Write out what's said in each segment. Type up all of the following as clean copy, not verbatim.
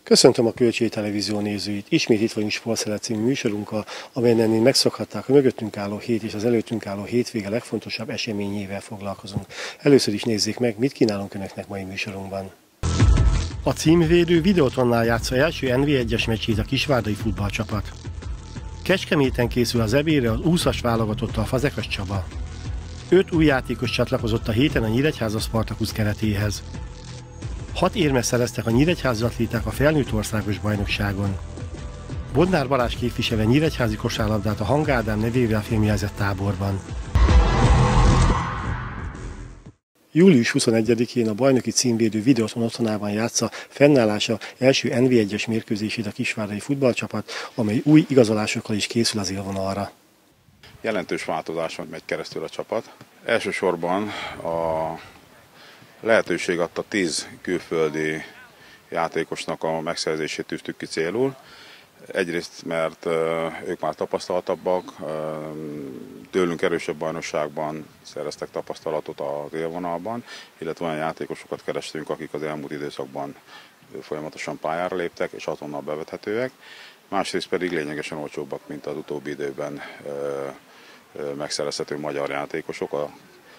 Köszöntöm a Kölcsei Televízió nézőit. Ismét itt vagyunk Sportszelet című műsorunkkal, amelyen megszokhatták, a mögöttünk álló hét és az előttünk álló hétvége legfontosabb eseményével foglalkozunk. Először is nézzék meg, mit kínálunk Önöknek mai műsorunkban. A címvédő Videótonnál játsza első NB1-es meccsét a kisvárdai futballcsapat. Kecskeméten készül az EB-re az úszas válogatottal Fazekas Csaba. 5 új játékos csatlakozott a héten a Nyíregyháza Spartacus keretéhez. 6 érmet szereztek a nyíregyházi atléták a felnőtt országos bajnokságon. Bodnár Balázs képviselve nyíregyházi kosárlabdát a Hang Ádám nevével fémjelzett táborban. Július 21-én a bajnoki címvédő Videóton otthonában játsza fennállása első NB1-es mérkőzését a kisvárdai futballcsapat, amely új igazolásokkal is készül az élvonalra. Jelentős változáson megy keresztül a csapat. Elsősorban a lehetőség adta 10 külföldi játékosnak a megszerzését tűztük ki célul. Egyrészt, mert ők már tapasztaltabbak, tőlünk erősebb bajnokságban szereztek tapasztalatot az élvonalban, illetve olyan játékosokat kerestünk, akik az elmúlt időszakban folyamatosan pályára léptek, és azonnal bevethetőek. Másrészt pedig lényegesen olcsóbbak, mint az utóbbi időben megszerezhető magyar játékosok. A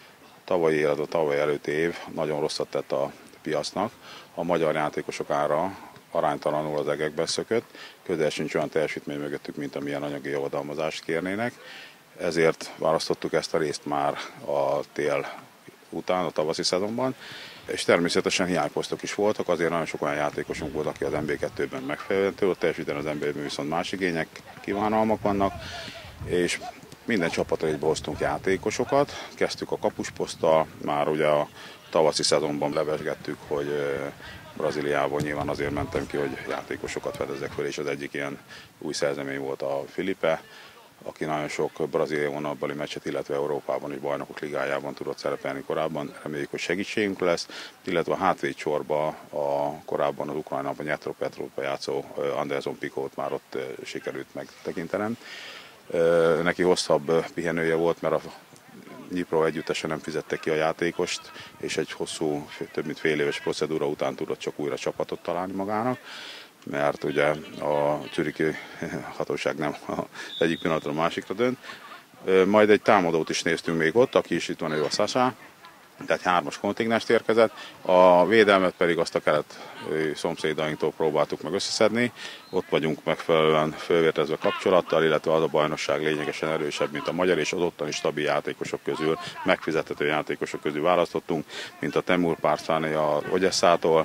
tavaly előtti év nagyon rosszat tett a piacnak. A magyar játékosok ára aránytalanul az egekbe szökött, közel sincs olyan teljesítmény mögöttük, mint amilyen anyagi javadalmazást kérnének. Ezért választottuk ezt a részt már a tél után, a tavaszi szezonban, és természetesen hiányposztok is voltak, azért nagyon sok olyan játékosunk volt, aki az NB2-ben megfelelően tudott teljesíteni, az NB1-ben viszont más igények, kívánalmak vannak, és minden csapatra így hoztunk játékosokat. Kezdtük a kapusposzttal, már ugye a tavaszi szezonban levesgettük, hogy Brazíliából nyilván azért mentem ki, hogy játékosokat fedezzek föl, és az egyik ilyen új szerzemény volt a Filipe, aki nagyon sok braziliai vonalbeli meccset, illetve Európában és Bajnokok Ligájában tudott szerepelni korábban. Reméljük, hogy segítségünk lesz, illetve a hátvédsorba a korábban az Ukrajnában Dnyepropetrova játszó Anderson Pikót már ott sikerült megtekintenem. Neki hosszabb pihenője volt, mert a Dnyipro együttesen nem fizette ki a játékost, és egy hosszú, több mint fél éves procedúra után tudott csak újra csapatot találni magának, mert ugye a zürichi hatóság nem az egyik pillanatra a másikra dönt. Majd egy támadót is néztünk még ott, aki is itt van, ő a Sasá, tehát 3-as kontingnást érkezett, a védelmet pedig azt a kelet szomszédainktól próbáltuk meg összeszedni. Ott vagyunk megfelelően fölvértezve kapcsolattal, illetve az a bajnokság lényegesen erősebb, mint a magyar, és az ottani stabil játékosok közül, megfizethető játékosok közül választottunk, mint a Temur Párcáné a Ogyeszától,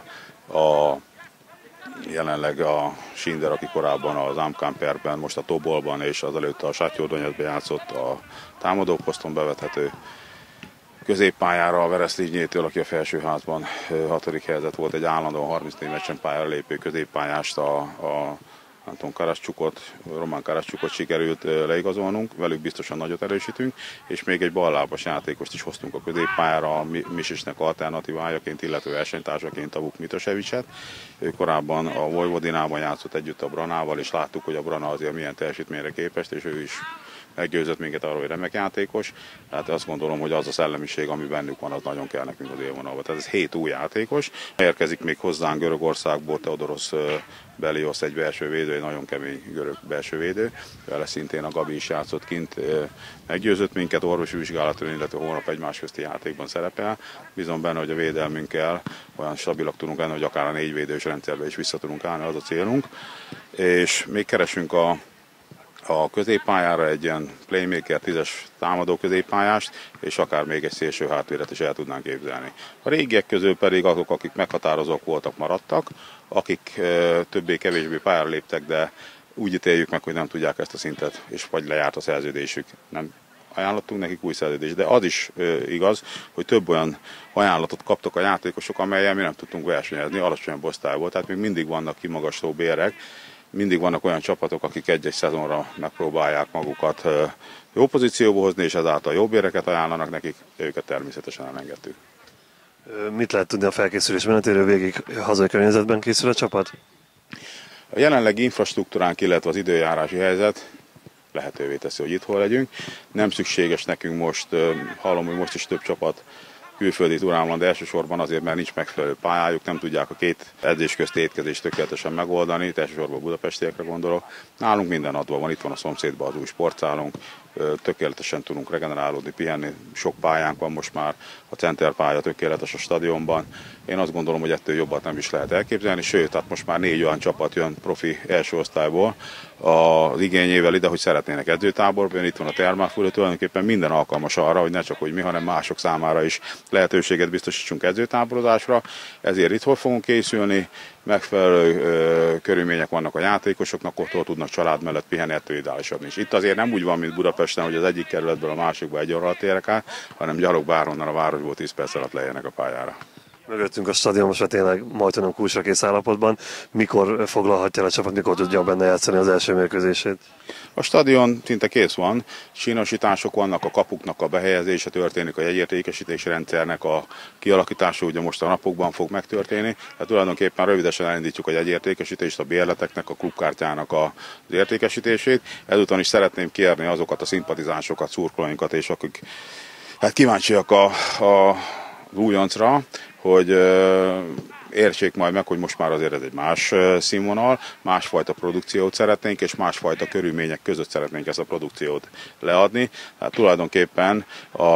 jelenleg a Sinder, aki korábban az Amkamperben, most a Tobolban és azelőtt a Sátyordonyetben játszott, a támadóposzton bevethető. Középpályára a Vereszligynyétől, aki a felsőházban 6. helyzet volt, egy állandóan 34 meccsen pályára lépő középpályást, Anton Karaszcsukot, Román Karaszcsukot sikerült leigazolnunk, velük biztosan nagyot erősítünk, és még egy ballábas játékost is hoztunk a középpályára, a Misisnek alternatívájaként, illetve versenytársaként a Vuk Mitosevicet. Ő korábban a Vojvodinában játszott együtt a Branával, és láttuk, hogy a Brana azért milyen teljesítményre képest, és ő is meggyőzött minket arról, hogy remek játékos. Tehát azt gondolom, hogy az a szellemiség, ami bennük van, az nagyon kell nekünk az élvonalba. Tehát ez 7 új játékos. Érkezik még hozzánk Görögországból Theodoros Belios, egy belső védő, egy nagyon kemény görög belső védő. Vele szintén a Gabi is játszott kint. Meggyőzött minket, orvosi vizsgálaton, illetve hónap egymás közti játékban szerepel. Bízom benne, hogy a védelmünkkel olyan stabilak tudunk lenni, hogy akár a 4 védős rendszerbe is vissza tudunk állni, az a célunk. És még keresünk a középpályára egy ilyen playmaker 10-es támadó középpályást, és akár még egy szélső hátvédet is el tudnánk képzelni. A régiek közül pedig azok, akik meghatározók voltak, maradtak, akik többé-kevésbé pályára léptek, de úgy ítéljük meg, hogy nem tudják ezt a szintet, és vagy lejárt a szerződésük. Nem ajánlottunk nekik új szerződést, de az is igaz, hogy több olyan ajánlatot kaptak a játékosok, amellyel mi nem tudtunk versenyezni, alacsonyabb osztályból, tehát még mindig vannak kimagasló bérek. Mindig vannak olyan csapatok, akik egy-egy szezonra megpróbálják magukat jó pozícióba hozni, és ezáltal jobb béreket ajánlanak nekik, őket természetesen elengedtük. Mit lehet tudni a felkészülés menetéről, végig hazai környezetben készül a csapat? A jelenlegi infrastruktúránk, illetve az időjárási helyzet lehetővé teszi, hogy itthon legyünk. Nem szükséges nekünk most, hallom, hogy most is több csapat külföldi túrán van, de elsősorban azért, mert nincs megfelelő pályájuk, nem tudják a két edzés közti étkezést tökéletesen megoldani, elsősorban budapestiekre gondolok. Nálunk minden adva van, itt van a szomszédban az új sportszálunk, tökéletesen tudunk regenerálódni, pihenni, sok pályánk van most már, a centerpálya tökéletes a stadionban. Én azt gondolom, hogy ettől jobbat nem is lehet elképzelni, sőt, tehát most már 4 olyan csapat jön profi első osztályból az igényével ide, hogy szeretnének edzőtáborban, itt van a termálfúró, tulajdonképpen minden alkalmas arra, hogy ne csak hogy mi, hanem mások számára is lehetőséget biztosítsunk edzőtáborozásra, ezért itt fogunk készülni, megfelelő körülmények vannak a játékosoknak, ott tudnak család mellett pihenni, ettől ideálisabb nincs. Itt azért nem úgy van, mint Budapesten, hogy az egyik kerületből a másikba egy óra alatt érek át, hanem gyalog bárhonnan a városból 10 perc alatt lejjenek a pályára. Mögöttünk a stadion most tényleg majdnem kulcsra kész állapotban. Mikor foglalhatja el a csapat, mikor tudja benne játszani az első mérkőzését? A stadion szinte kész van, sínosítások vannak, a kapuknak a behelyezése történik, a jegyértékesítési rendszernek a kialakítása ugye most a napokban fog megtörténni. Tehát tulajdonképpen rövidesen elindítjuk a jegyértékesítést, a bérleteknek, a klubkártyának az értékesítését. Ezután is szeretném kérni azokat a szimpatizánsokat, szurkolóinkat, és akik kíváncsiak az újoncra, hogy értsék majd meg, hogy most már azért ez egy más színvonal, másfajta produkciót szeretnénk, és másfajta körülmények között szeretnénk ezt a produkciót leadni. Tehát tulajdonképpen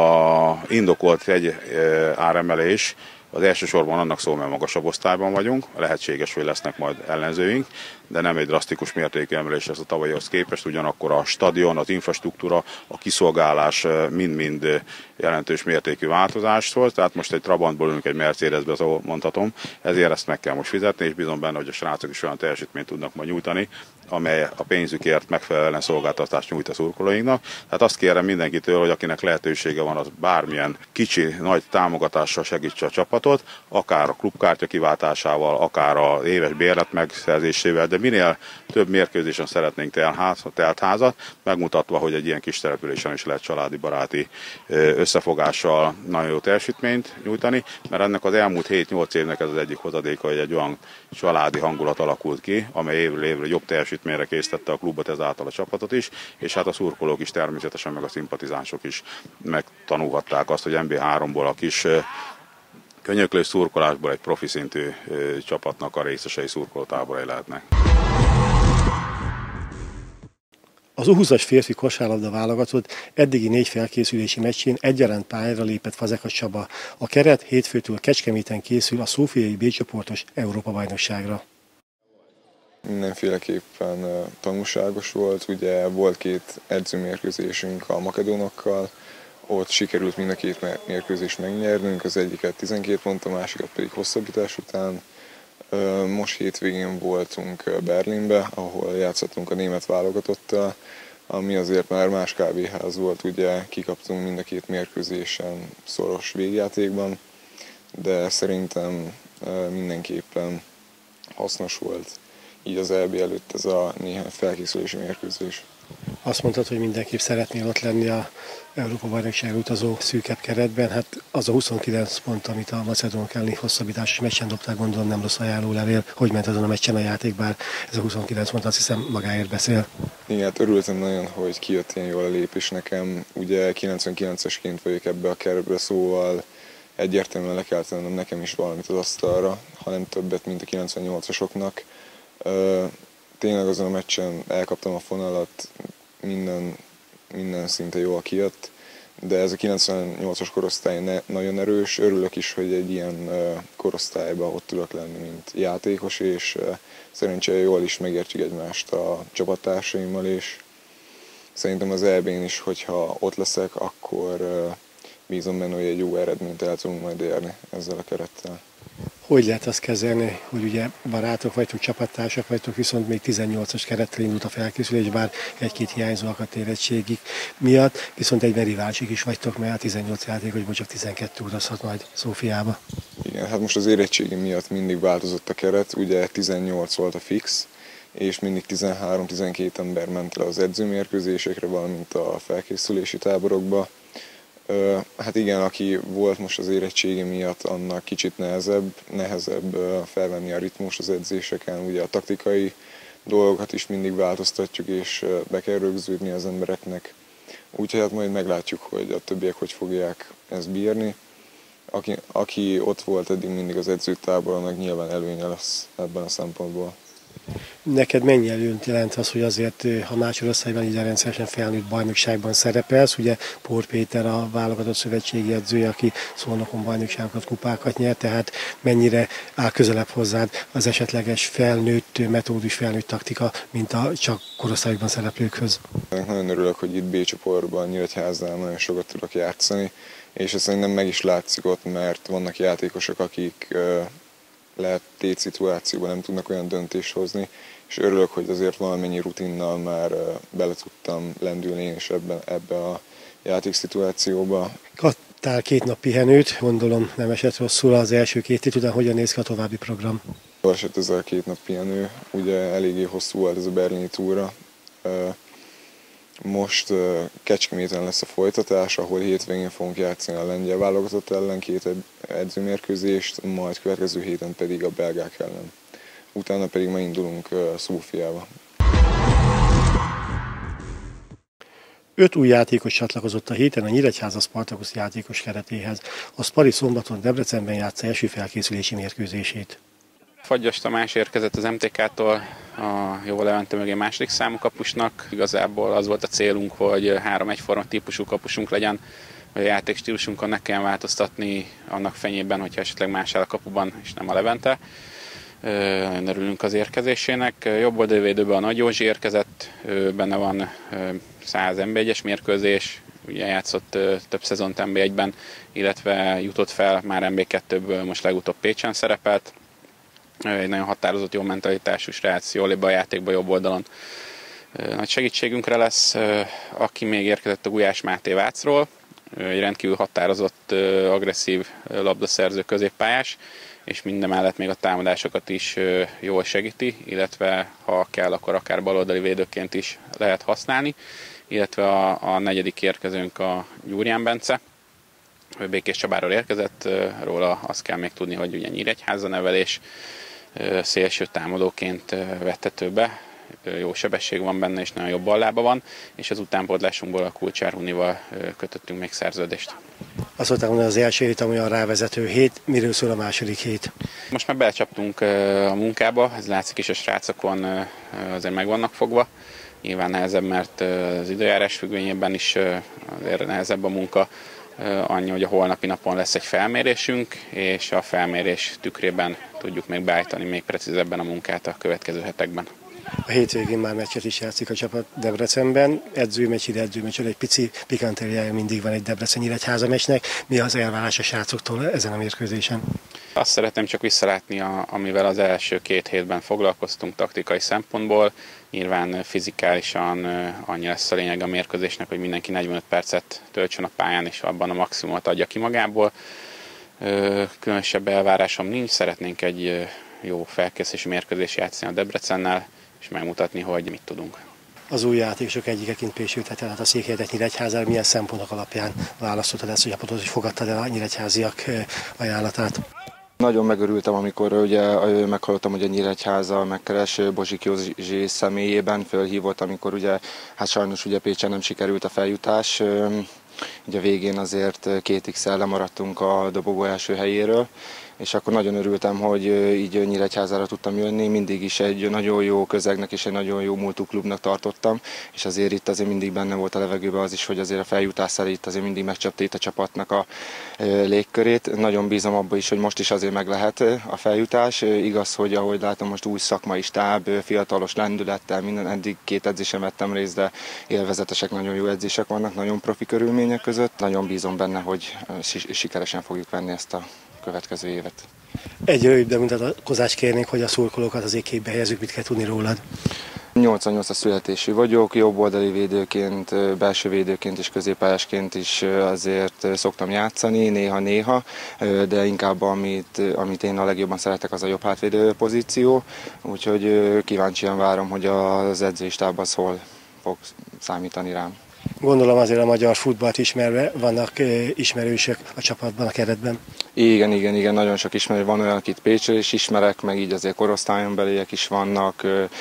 indokolt egy áremelés az elsősorban annak szól, mert magasabb osztályban vagyunk, lehetséges, hogy lesznek majd ellenzőink, de nem egy drasztikus mértékű emelés ez a tavalyhoz képest, ugyanakkor a stadion, az infrastruktúra, a kiszolgálás mind-mind jelentős mértékű változást hoz, tehát most egy Trabantból ülünk egy Mercedesbe, azt mondhatom, ezért ezt meg kell most fizetni, és bízom benne, hogy a srácok is olyan teljesítményt tudnak majd nyújtani, amely a pénzükért megfelelően szolgáltatást nyújt a szurkolóinknak. Tehát azt kérem mindenkitől, hogy akinek lehetősége van, az bármilyen kicsi, nagy támogatással segítse a csapatot, akár a klubkártya kiváltásával, akár az éves bérlet megszerzésével, de minél több mérkőzésen szeretnénk telt házat, megmutatva, hogy egy ilyen kis településen is lehet családi, baráti összefogással nagyon jó teljesítményt nyújtani, mert ennek az elmúlt 7-8 évnek ez az egyik hozadéka, hogy egy olyan családi hangulat alakult ki, amely évről évre jobb teljesítményre késztette a klubot, ezáltal a csapatot is, és hát a szurkolók is természetesen, meg a szimpatizánsok is megtanulhatták azt, hogy MB3-ból a kis könyöklő szurkolásból egy profi szintű csapatnak a részesei, szurkolótáborai lehetnek. Az U20-as férfi kosárlabda válogatott eddigi 4 felkészülési meccsén egyaránt pályára lépett Fazekas Csaba. A keret hétfőtől Kecskeméten készül a szófiai B-csoportos Európa-bajnokságra. Mindenféleképpen tanulságos volt, ugye volt 2 edzőmérkőzésünk a makedónokkal, ott sikerült mind a 2 mérkőzést megnyernünk, az egyiket 12 pont, a másikat pedig hosszabbítás után. Most hétvégén voltunk Berlinbe, ahol játszottunk a német válogatottal, ami azért már más kávéház volt, ugye kikaptunk mind a 2 mérkőzésen szoros végjátékban, de szerintem mindenképpen hasznos volt így az EB előtt ez a néhány felkészülési mérkőzés. Azt mondtad, hogy mindenképp szeretnél ott lenni a Európa-bajnokságra utazó szűkebb keretben. Hát az a 29 pont, amit a macedónok elleni hosszabbításos meccsen dobták, gondolom nem rossz ajánlólevél. Hogy ment azon a meccsen a játék, bár ez a 29 pont azt hiszem magáért beszél. Igen, hát örültem nagyon, hogy kijött ilyen jól a lépés nekem. Ugye 99-esként vagyok ebbe a keretbe, szóval egyértelműen le kell tennem nekem is valamit az asztalra, hanem többet, mint a 98-asoknak. Tényleg azon a meccsen elkaptam a fonalat, minden szinte jól kijött, de ez a 98-as korosztály nagyon erős. Örülök is, hogy egy ilyen korosztályban ott tudok lenni, mint játékos, és szerencsére jól is megértjük egymást a csapattársaimmal, és szerintem az EB-n is, hogyha ott leszek, akkor bízom benne, hogy egy jó eredményt el tudunk majd érni ezzel a kerettel. Hogy lehet azt kezelni, hogy ugye barátok vagytok, csapattársak vagytok, viszont még 18-as kerettel indult a felkészülés, bár egy-két hiányzó akadt érettségig miatt, viszont egyben riválisok is vagytok, mert a 18 játékosból csak 12 utazhat majd Szófiába. Igen, hát most az érettségi miatt mindig változott a keret, ugye 18 volt a fix, és mindig 13-12 ember ment le az edzőmérkőzésekre, valamint a felkészülési táborokba. Hát igen, aki volt most az érettségi miatt, annak kicsit nehezebb felvenni a ritmus az edzéseken, ugye a taktikai dolgokat is mindig változtatjuk, és be kell rögzíteni az embereknek. Úgyhogy hát majd meglátjuk, hogy a többiek hogy fogják ezt bírni. aki ott volt eddig mindig az edzőtáborban, meg nyilván előnye lesz ebben a szempontból. Neked mennyi előnyt jelent az, hogy azért, ha másodosztályban így rendszeresen felnőtt bajnokságban szerepelsz, ugye Pór Péter a válogatott szövetségi edzője, aki Szolnokon bajnokságokat, kupákat nyert, tehát mennyire áll közelebb hozzád az esetleges felnőtt metódus, felnőtt taktika, mint a csak korosztályokban szereplőkhöz? Nagyon örülök, hogy itt B-csoportban, Nyíregyházán nagyon sokat tudok játszani, és ez szerintem meg is látszik ott, mert vannak játékosok, akik lehet tétszituációban nem tudnak olyan döntést hozni, és örülök, hogy azért valamennyi rutinnal már bele tudtam lendülni én is ebbe a játékszituációba. Kaptál 2 nap pihenőt, gondolom nem esett rosszul az első 2 hét után, hogyan néz ki a további program? Jól esett ez a 2 nap pihenő, ugye eléggé hosszú volt ez a berlini túra. Most Kecskeméten lesz a folytatás, ahol hétvégén fogunk játszani a lengyel válogatott ellen 2 edzőmérkőzést, majd következő héten pedig a belgák ellen. Utána pedig megindulunk Szófiába. 5 új játékos csatlakozott a héten a Nyíregyháza Spartacus játékos keretéhez. A Spari szombaton Debrecenben játsza első felkészülési mérkőzését. Fagyas Tamás érkezett az MTK-tól, a Jó Levente mögé második számú kapusnak. Igazából az volt a célunk, hogy 3 egyforma típusú kapusunk legyen, hogy a játékstílusunkon ne kelljen változtatni annak fenyében, hogyha esetleg más áll a kapuban, és nem a Levente. Nagyon örülünk az érkezésének. Jobb oldalvédőben a Nagy Józsi érkezett, benne van 100 NB1-es mérkőzés, ugye játszott több szezont NB1-ben, illetve jutott fel már NB2-ből, most legutóbb Pécsen szerepelt. Egy nagyon határozott, jó mentalitású srác, jól lép a játékba jobb oldalon. Nagy segítségünkre lesz, aki még érkezett a Gulyás Máté Vácról, egy rendkívül határozott, agresszív labdaszerző középpályás, és mindemellett még a támadásokat is jól segíti, illetve ha kell, akkor akár baloldali védőként is lehet használni, illetve a negyedik érkezőnk a Gyurján Bence, Békés Csabáról érkezett, róla azt kell még tudni, hogy ugye Nyíregyháza nevelés, szélső támadóként vethető be, jó sebesség van benne, és nagyon jó ballába van, és az utánpótlásunkból a Kulcsár Hunival kötöttünk még szerződést. Azt mondták, hogy az első hét olyan rávezető hét, miről szól a második hét? Most már belecsaptunk a munkába, ez látszik is a srácokon, azért meg vannak fogva. Nyilván nehezebb, mert az időjárás függvényében is azért nehezebb a munka. Annyi, hogy a holnapi napon lesz egy felmérésünk, és a felmérés tükrében tudjuk még beállítani még precízebben a munkát a következő hetekben. A hétvégén már meccset is játszik a csapat Debrecenben. Edzőmeccsre egy pici pikantériája mindig van egy Debrecen-Nyíregyháza meccsnek. Mi az elvárás a srácoktól ezen a mérkőzésen? Azt szeretném csak visszalátni, amivel az első 2 hétben foglalkoztunk taktikai szempontból. Nyilván fizikálisan annyi lesz a lényeg a mérkőzésnek, hogy mindenki 45 percet töltsön a pályán, és abban a maximumot adja ki magából. Különösebb elvárásom nincs, szeretnénk egy jó felkészülési mérkőzést játszani a Debrecennel, és megmutatni, hogy mit tudunk. Az új játékosok egyikeként pésültet el a Székelyeket Nyíregyházára. Milyen szempontok alapján választottad ezt, hogy hogy fogadtad el a nyíregyháziak ajánlatát? Nagyon megörültem, amikor ugye meghallottam, hogy a Nyíregyháza megkeres Bozsik Józsi személyében, fölhívott, amikor ugye, hát sajnos ugye Pécsen nem sikerült a feljutás. Ugye a végén azért 2x-el lemaradtunk a dobogó első helyéről, és akkor nagyon örültem, hogy így Nyíregyházára tudtam jönni. Mindig is egy nagyon jó közegnek és egy nagyon jó múltú klubnak tartottam, és azért itt azért mindig benne volt a levegőben az is, hogy azért a feljutás szerint azért mindig megcsapta itt a csapatnak a légkörét. Nagyon bízom abban is, hogy most is azért meg lehet a feljutás. Igaz, hogy ahogy látom, most új szakmai stáb, fiatalos lendülettel, minden, eddig 2 edzésen vettem részt, de élvezetesek, nagyon jó edzések vannak, nagyon profi körülmények között. Nagyon bízom benne, hogy sikeresen fogjuk venni ezt a következő évet. Egy rövid bemutatkozást kérnék, hogy a szurkolókat az képbe helyezzük, mit kell tudni rólad. 88-as születésű vagyok, jobboldali védőként, belső védőként és középpályásként is azért szoktam játszani, néha-néha, de inkább amit én a legjobban szeretek, az a jobb hátvédő pozíció, úgyhogy kíváncsian várom, hogy az edzőstáb az hol fog számítani rám. Gondolom azért a magyar futballt ismerve vannak ismerősök a csapatban, a keretben. Igen, nagyon sok ismerő van, olyan, akit Pécsről is ismerek, meg így azért korosztályon beliek is vannak,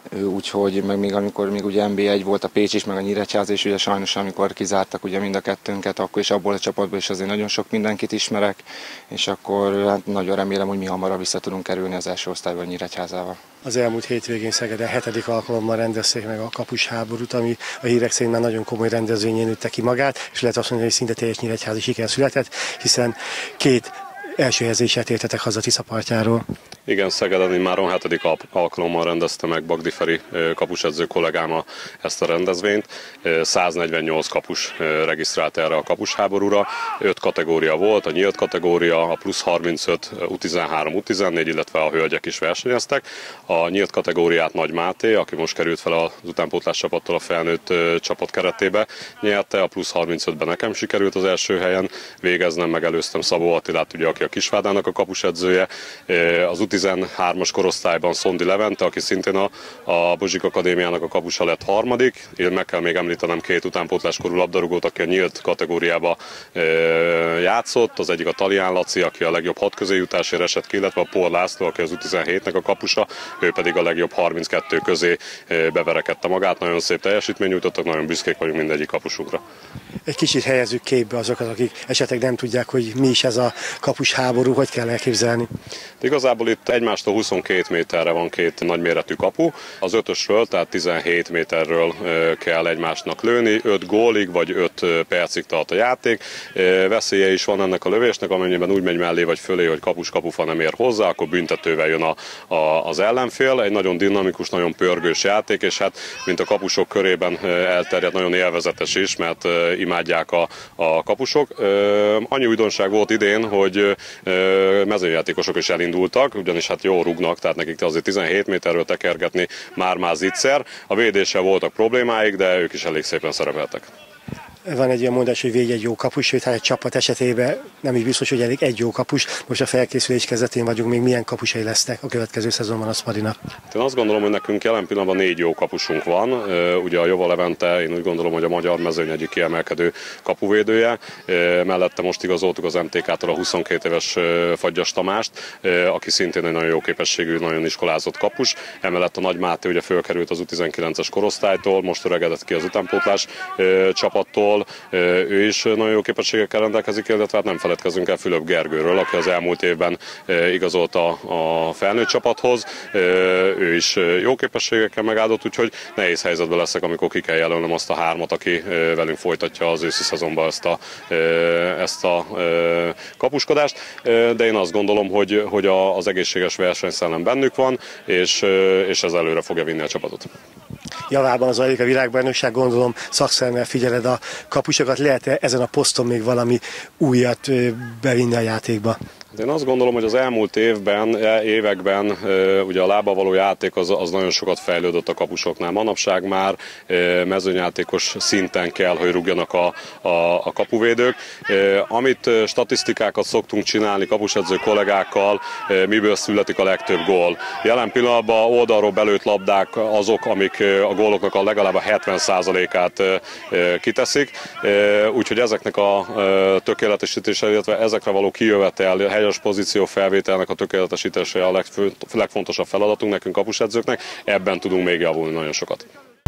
úgyhogy meg még amikor még ugye NB1 volt a Pécs is, meg a Nyíregyháza, és ugye sajnos amikor kizártak ugye mind a kettőnket, akkor is abból a csapatból is azért nagyon sok mindenkit ismerek, és akkor hát nagyon remélem, hogy mi hamarabb vissza tudunk kerülni az első osztályba a Nyíregyházával. Az elmúlt hétvégén Szegeden 7. alkalommal rendezték meg a kapusháborút, ami a hírek szerint már nagyon komoly rendezvényén nőtte ki magát, és lehet azt mondani, hogy szinte teljes nyíregyházi siker született, hiszen 2 első helyezéset értetek haza Tisza partjáról. Igen, Szegeden immáron 7. alkalommal rendezte meg Bagdi Feri kapusedző kollégám ezt a rendezvényt. 148 kapus regisztrált erre a kapusháborúra. 5 kategória volt, a nyílt kategória, a plusz 35, U13, U14, illetve a hölgyek is versenyeztek. A nyílt kategóriát Nagy Máté, aki most került fel az utánpótlás csapattól a felnőtt csapat keretébe, nyerte, a plusz 35-ben nekem sikerült az első helyen végeznem, megelőztem Szabó Attilát, ugye, aki a Kisvádának a kapusedzője. Az U13-as korosztályban Szondi Levente, aki szintén a Bozsik Akadémiának a kapusa lett 3. Én meg kell még említenem 2 utánpótláskorú labdarúgót, aki a nyílt kategóriába játszott. Az egyik a Talián Laci, aki a legjobb 6 közé jutásért esett ki, illetve a Pór László, aki az U17-nek a kapusa, ő pedig a legjobb 32 közé beverekedte magát. Nagyon szép teljesítmény nyújtottak, nagyon büszkék vagyunk mindegyik kapusunkra. Egy kicsit helyezzük képbe azokat, akik esetleg nem tudják, hogy mi is ez a kapusháború, hogy kell elképzelni. Igazából itt egymástól 22 méterre van 2 nagyméretű kapu. Az 5-ösről, tehát 17 méterről kell egymásnak lőni, 5 gólig vagy 5 percig tart a játék. Veszélye is van ennek a lövésnek, amennyiben úgy megy mellé vagy fölé, hogy kapufa nem ér hozzá, akkor büntetővel jön az ellenfél. Egy nagyon dinamikus, nagyon pörgős játék, és hát mint a kapusok körében elterjedt, nagyon élvezetes is, mert imádják a kapusok. Annyi újdonság volt idén, hogy mezőjátékosok is elindultak, ugyanis hát jól rúgnak, tehát nekik azért 17 méterről tekergetni már zicser. A védéssel voltak problémáik, de ők is elég szépen szerepeltek. Van egy ilyen mondás, hogy védj egy jó kapus, sőt, hát egy csapat esetében nem is biztos, hogy elég egy jó kapus. Most a felkészülés kezdetén vagyunk, még milyen kapusai lesznek a következő szezonban a Szparinak? Én azt gondolom, hogy nekünk jelen pillanatban 4 jó kapusunk van. Ugye a Jova Levente, én úgy gondolom, hogy a magyar mezőny egyik kiemelkedő kapuvédője. Mellette most igazoltuk az MTK-tól a 22 éves Fagyas Tamást, aki szintén egy nagyon jó képességű, nagyon iskolázott kapus. Emellett a Nagy Máté ugye fölkerült az U19-es korosztálytól, most öregedett ki az utánpótlás csapattól. Ő is nagyon jó képességekkel rendelkezik, illetve hát nem feledkezünk el Fülöp Gergőről, aki az elmúlt évben igazolt a felnőtt csapathoz. Ő is jó képességekkel megáldott, úgyhogy nehéz helyzetben leszek, amikor ki kell jelölnöm azt a 3-at, aki velünk folytatja az őszi szezonban ezt a kapuskodást. De én azt gondolom, hogy az egészséges versenyszellem bennük van, és ez előre fogja vinni a csapatot. Javában zajlik a világbajnokság, gondolom szakszerűen figyeled a kapusokat, lehet-e ezen a poszton még valami újat bevinni a játékba? Én azt gondolom, hogy az elmúlt években ugye a lába való játék az nagyon sokat fejlődött a kapusoknál. Manapság már mezőnyjátékos szinten kell, hogy rúgjanak a kapuvédők. Amit statisztikákat szoktunk csinálni kapusedző kollégákkal, miből születik a legtöbb gól. Jelen pillanatban oldalról belőtt labdák azok, amik a góloknak a legalább a 70%-át kiteszik. Úgyhogy ezeknek a tökéletesítése, illetve ezekre való kijövetel, helyes pozíció felvételnek a tökéletesítése a legfontosabb feladatunk nekünk kapusedzőknek, ebben tudunk még javulni nagyon sokat.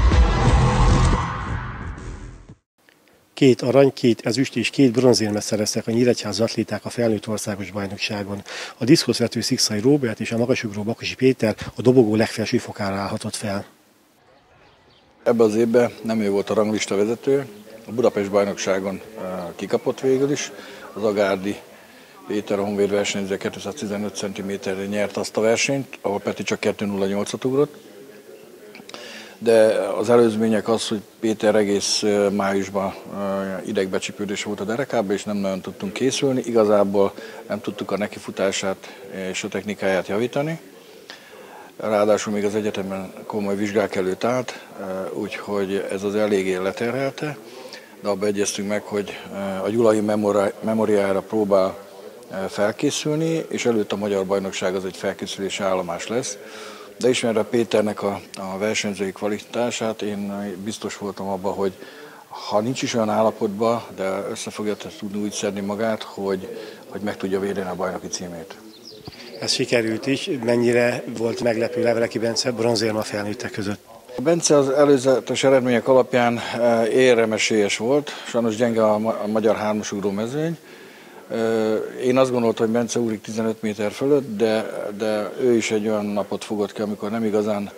2 arany, 2 ezüst és 2 bronzérmet szereztek a nyíregyházi atléták a felnőtt országos bajnokságon. A diszkoszvető Szikszai Róbert és a magasugró Bakosi Péter a dobogó legfelső fokára állhatott fel. Ebben az évben nem ő volt a ranglista vezető, a Budapest bajnokságon kikapott végül is, az Agárdi Péter, a Honvéd versenyző 215 cm-re nyert azt a versenyt, ahol Peti csak 2.08-at ugrott. De az előzmények az, hogy Péter egész májusban idegbecsipődés volt a derekában, és nem nagyon tudtunk készülni. Igazából nem tudtuk a nekifutását és a technikáját javítani. Ráadásul még az egyetemen komoly vizsgák előtt állt, úgyhogy ez az eléggé leterhelte. De abba egyeztünk meg, hogy a Gyulai memoriára próbál felkészülni, és előtt a magyar bajnokság az egy felkészülési állomás lesz. De ismerve Péternek a versenyzői kvalitását, én biztos voltam abban, hogy ha nincs is olyan állapotban, de össze fogja tudni úgy szedni magát, hogy meg tudja védeni a bajnoki címét. Ez sikerült is. Mennyire volt meglepő Leveleki Bence bronzérma felnőttek között? A Bence az előzetes eredmények alapján érremesélyes volt, sajnos gyenge a magyar hármasugró mezőny. Én azt gondoltam, hogy Bence úrik 15 méter fölött, de ő is egy olyan napot fogott ki, amikor nem igazán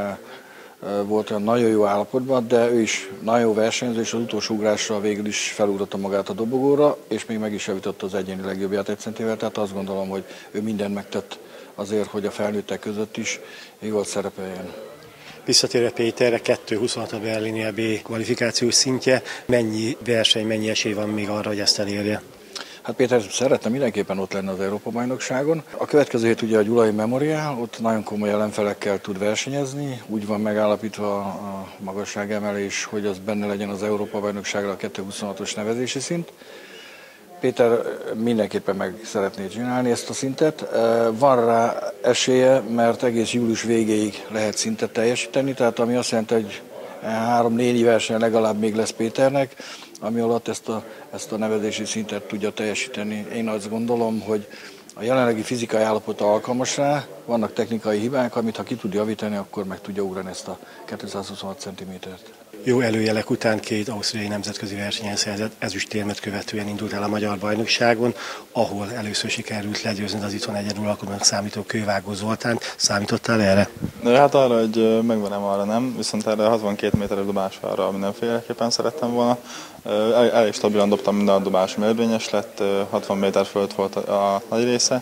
volt olyan nagyon jó állapotban, de ő is nagyon jó versenyző, és az utolsó ugrásra végül is felugrotta magát a dobogóra, és még meg is javította az egyéni legjobbját egy centivel, tehát azt gondolom, hogy ő mindent megtett azért, hogy a felnőttek között is jól szerepeljen. Visszatérve Péterre, 2.26 a berlini EB kvalifikációs szintje. Mennyi verseny, mennyi esély van még arra, hogy ezt elérje? Hát Péter szeretne mindenképpen ott lenni az Európa-bajnokságon. A következő hét ugye a Gyulai Memorial, ott nagyon komoly ellenfelekkel tud versenyezni. Úgy van megállapítva a magasságemelés, hogy az benne legyen az Európa-bajnokságra a 2.26-os nevezési szint. Péter mindenképpen meg szeretné csinálni ezt a szintet. Van rá esélye, mert egész július végéig lehet szintet teljesíteni, tehát ami azt jelenti, hogy 3-4 verseny legalább még lesz Péternek, ami alatt ezt a nevezési szintet tudja teljesíteni. Én azt gondolom, hogy a jelenlegi fizikai állapota alkalmas rá, vannak technikai hibák, amit ha ki tud javítani, akkor meg tudja ugrani ezt a 226 cm-t. Jó előjelek után 2 ausztriai nemzetközi versenyen szerzett ezüstérmet követően indult el a magyar bajnokságon, ahol először sikerült legyőzni az itthon egyenlő alkalomnak számító Kővágó Zoltánt. Számítottál erre? Hát arra, hogy megverem, arra nem, viszont erre 62 méteres dobásra mindenféleképpen szerettem volna. Elég stabilan dobtam, minden a dobásom érvényes lett, 60 méter fölött volt a nagy része.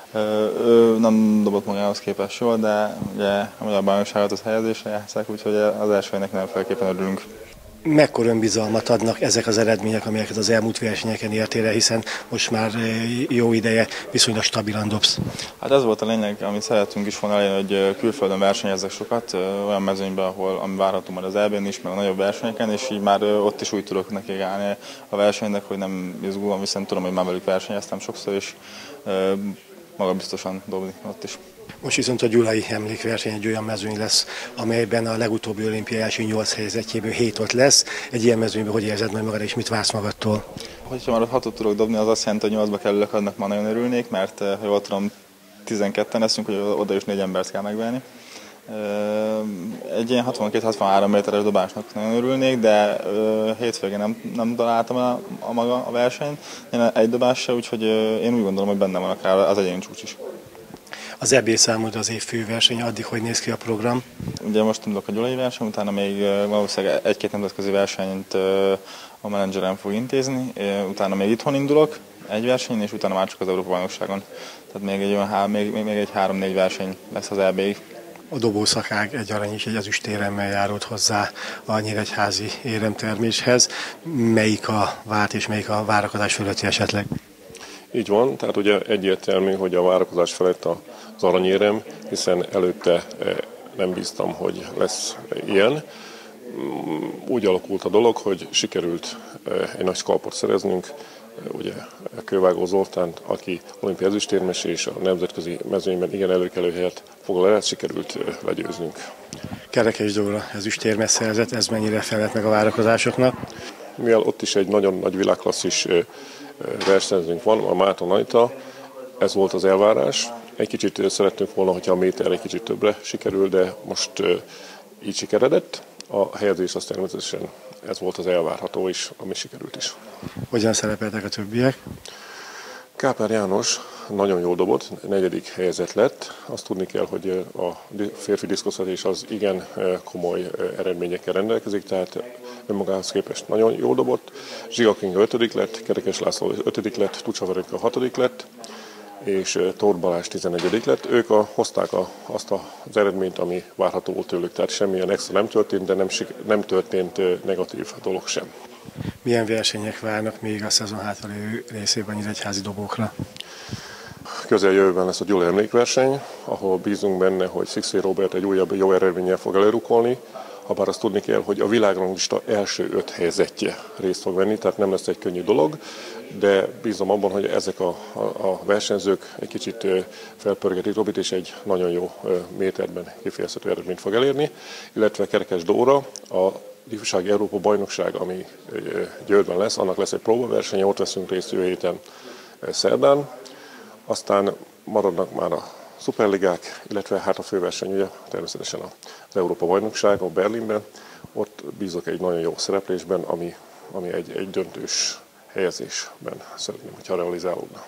Ő nem dobott magához képest jól, de ugye a magyar bajnokságot az helyezésre játsszák, úgyhogy az elsőnek mindenféleképpen örülünk. Mekkora önbizalmat adnak ezek az eredmények, amelyeket az elmúlt versenyeken értél el, hiszen most már jó ideje viszonylag stabilan dobsz? Hát ez volt a lényeg, amit szerettünk is volna elérni, hogy külföldön versenyezzek sokat, olyan mezőnyben, ami várható majd az EB-n is, meg a nagyobb versenyeken, és így már ott is úgy tudok neki állni a versenynek, hogy nem izgulom, hiszen tudom, hogy már velük versenyeztem sokszor, és magabiztosan dobni ott is. Most viszont a gyulai emlékverseny egy olyan mezőny lesz, amelyben a legutóbbi olimpiai első 8 helyezettjéből 7 ott lesz. Egy ilyen mezőnyben hogy érzed majd magad, és mit vársz magadtól? Hogyha már 6-ot tudok dobni, az azt jelenti, hogy 8-ba kerülök, annak már nagyon örülnék, mert ha jól tudom, 12-en leszünk, hogy oda is 4 embert kell megverni. Egy ilyen 62-63 méteres dobásnak nagyon örülnék, de hétvégén nem találtam a versenyt, egy dobás se, úgyhogy én úgy gondolom, hogy benne vannak rá az egyéni csúcs is. Az EB számod az év főverseny, addig hogy néz ki a program? Ugye most indulok a gyulai verseny, utána még valószínűleg 1-2 nemzetközi versenyt a menedzserem fog intézni, utána még itthon indulok egy versenyen, és utána már csak az Európa-bajnokságon. Tehát még egy 3-4 verseny lesz az EB-ig. A dobószakág egy arany és egy ezüstéremmel járult hozzá a nyíregyházi éremterméshez. Melyik a várt és melyik a várakozás fölötti esetleg? Így van, tehát ugye egyértelmű, hogy a várakozás felett az aranyérem, hiszen előtte nem bíztam, hogy lesz ilyen. Úgy alakult a dolog, hogy sikerült egy nagy skalpot szereznünk, ugye Kővágó Zoltánt, aki olimpiai ezüstérmes és a nemzetközi mezőnyben igen előkelő helyet foglal el, sikerült legyőznünk. Kerekes Dóra ezüstérmes szerzett, ez mennyire felelt meg a várakozásoknak? Mivel ott is egy nagyon nagy világklasszis versenyzőnk van, a Márton Anita, ez volt az elvárás. Egy kicsit szerettünk volna, hogyha a méter egy kicsit többre sikerül, de most így sikeredett. A helyezés az természetesen ez volt az elvárható is, ami sikerült is. Hogyan szerepeltek a többiek? Kápár János nagyon jól dobott, 4. helyezett lett. Azt tudni kell, hogy a férfi diszkoszvetés az igen komoly eredményekkel rendelkezik, tehát önmagához képest nagyon jól dobott. Zsiga Kinga 5. lett, Kerekes László 5. lett, Tucsa Veronika 6. lett, és Tóth Balázs 11. lett. Ők hozták azt az eredményt, ami várható volt tőlük, tehát semmilyen extra nem történt, de nem történt negatív dolog sem. Milyen versenyek várnak még a szezon hátralévő részében nyíregyházi dobókra? Közeljövőben lesz a gyulai emlékverseny, ahol bízunk benne, hogy Szikszély Róbert egy újabb jó eredménnyel fog előrukolni. Habár azt tudni kell, hogy a világranglista első 5 helyezettje részt fog venni, tehát nem lesz egy könnyű dolog, de bízom abban, hogy ezek a versenyzők egy kicsit felpörgetik Robit, és egy nagyon jó méterben kifejezhető eredményt fog elérni, illetve Kerekes Dóra, a ifjúsági Európa bajnokság, ami Győrben lesz, annak lesz egy próbaversenye, ott veszünk részt jövő héten szerdán. Aztán Maradnak már a szuperligák, illetve hát a főverseny ugye természetesen az Európa-bajnokság a Berlinben. Ott bízok egy nagyon jó szereplésben, ami egy döntős helyezésben szeretném, hogyha realizálódna.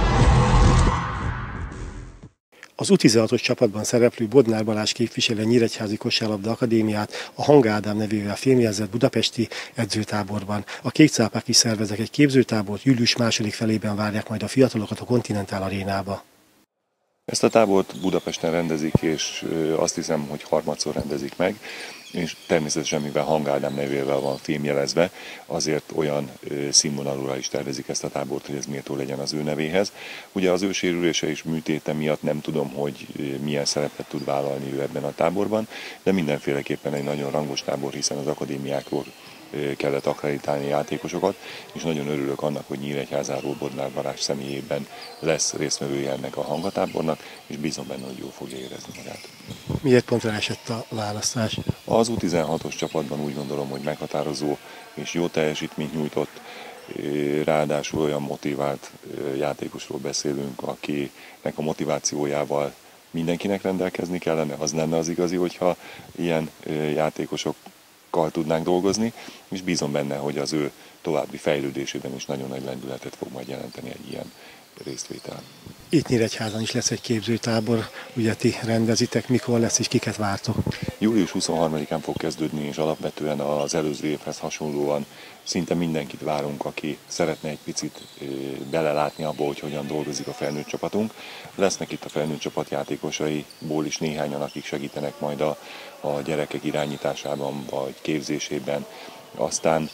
Az U16-os csapatban szereplő Bodnár Balázs képviseli a Nyíregyházi Kosárlabda Akadémiát a Hang Ádám nevével fémjelzett budapesti edzőtáborban. A kékcápák is szerveznek egy képzőtábort, július második felében várják majd a fiatalokat a Continental Arénába. Ezt a tábort Budapesten rendezik, és azt hiszem, hogy harmadszor rendezik meg, és természetesen, mivel Hang Ádám nevével van fémjelezve, azért olyan színvonalúra is tervezik ezt a tábort, hogy ez méltó legyen az ő nevéhez. Ugye az ő sérülése és műtéte miatt nem tudom, hogy milyen szerepet tud vállalni ő ebben a táborban, de mindenféleképpen egy nagyon rangos tábor, hiszen az akadémiákról kellett akkreditálni játékosokat, és nagyon örülök annak, hogy Nyíregyházáról Bodnár Balázs személyében lesz résztvevője ennek a hangatábornak, és bízom benne, hogy jól fogja érezni magát. Miért pontra esett a választás? Az U16-os csapatban úgy gondolom, hogy meghatározó és jó teljesítményt nyújtott, ráadásul olyan motivált játékosról beszélünk, akinek a motivációjával mindenkinek rendelkezni kellene, az lenne az igazi, hogyha ilyen játékosokkal tudnánk dolgozni, és bízom benne, hogy az ő további fejlődésében is nagyon nagy lendületet fog majd jelenteni egy ilyen résztvétel. Itt Nyíregyházan is lesz egy képzőtábor, ugye ti rendezitek, mikor lesz és kiket vártok? Július 23-án fog kezdődni, és alapvetően az előző évhez hasonlóan szinte mindenkit várunk, aki szeretne egy picit belelátni abba, hogy hogyan dolgozik a felnőtt csapatunk. Lesznek itt a felnőtt csapat játékosaiból is néhányan, akik segítenek majd a gyerekek irányításában vagy képzésében. Aztán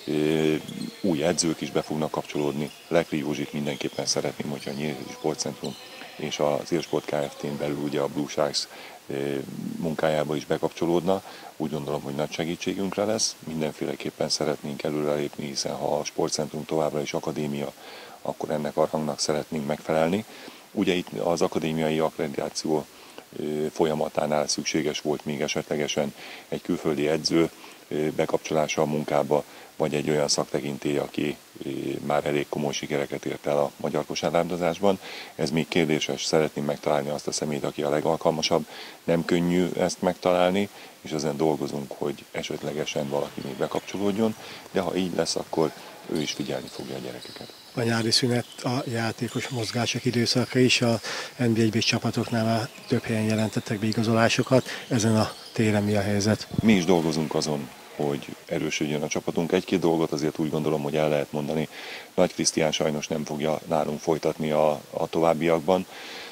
új edzők is be fognak kapcsolódni. Lekri Józsit mindenképpen szeretném, hogyha a Nyíregyházi Sportcentrum és az Élsport Kft-n belül ugye a Blue Sharks munkájába is bekapcsolódna. Úgy gondolom, hogy nagy segítségünkre lesz. Mindenféleképpen szeretnénk előrelépni, hiszen ha a sportcentrum továbbra is akadémia, akkor ennek a rangnak szeretnénk megfelelni. Ugye itt az akadémiai akkreditáció folyamatánál szükséges volt még esetlegesen egy külföldi edző bekapcsolása a munkába, vagy egy olyan szaktekintély, aki már elég komoly sikereket ért el a magyar kosárlabdázásban. Ez még kérdéses, szeretném megtalálni azt a személyt, aki a legalkalmasabb. Nem könnyű ezt megtalálni, és ezen dolgozunk, hogy esetlegesen valaki még bekapcsolódjon, de ha így lesz, akkor ő is figyelni fogja a gyerekeket. A nyári szünet a játékos mozgások időszaka is, a NB1-B csapatoknál már több helyen jelentettek be igazolásokat. Ezen a téren mi a helyzet? Mi is dolgozunk azon, hogy erősödjön a csapatunk. Egy-két dolgot azért úgy gondolom, hogy el lehet mondani. Nagy Krisztián sajnos nem fogja nálunk folytatni a továbbiakban.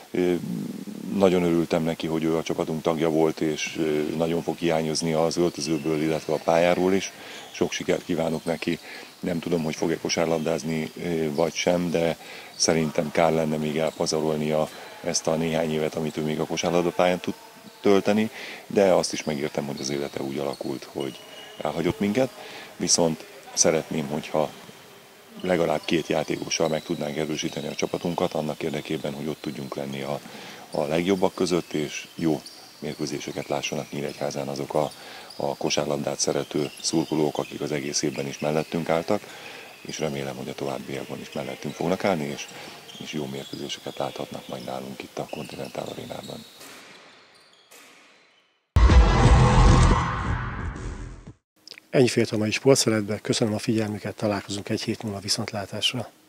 Nagyon örültem neki, hogy ő a csapatunk tagja volt, és nagyon fog hiányozni az öltözőből, illetve a pályáról is. Sok sikert kívánok neki. Nem tudom, hogy fog-e kosárlabdázni vagy sem, de szerintem kár lenne még elpazarolnia ezt a néhány évet, amit ő még a kosárlabdapályán tud tölteni, de azt is megértem, hogy az élete úgy alakult, hogy elhagyott minket, viszont szeretném, hogyha legalább 2 játékossal meg tudnánk erősíteni a csapatunkat, annak érdekében, hogy ott tudjunk lenni a legjobbak között, és jó mérkőzéseket lássanak Nyíregyházán azok a kosárlabdát szerető szurkolók, akik az egész évben is mellettünk álltak, és remélem, hogy a továbbiakban is mellettünk fognak állni, és jó mérkőzéseket láthatnak majd nálunk itt a Continental Arénában. Ennyi fért a mai sportszeretben, köszönöm a figyelmüket, találkozunk egy hét múlva viszontlátásra.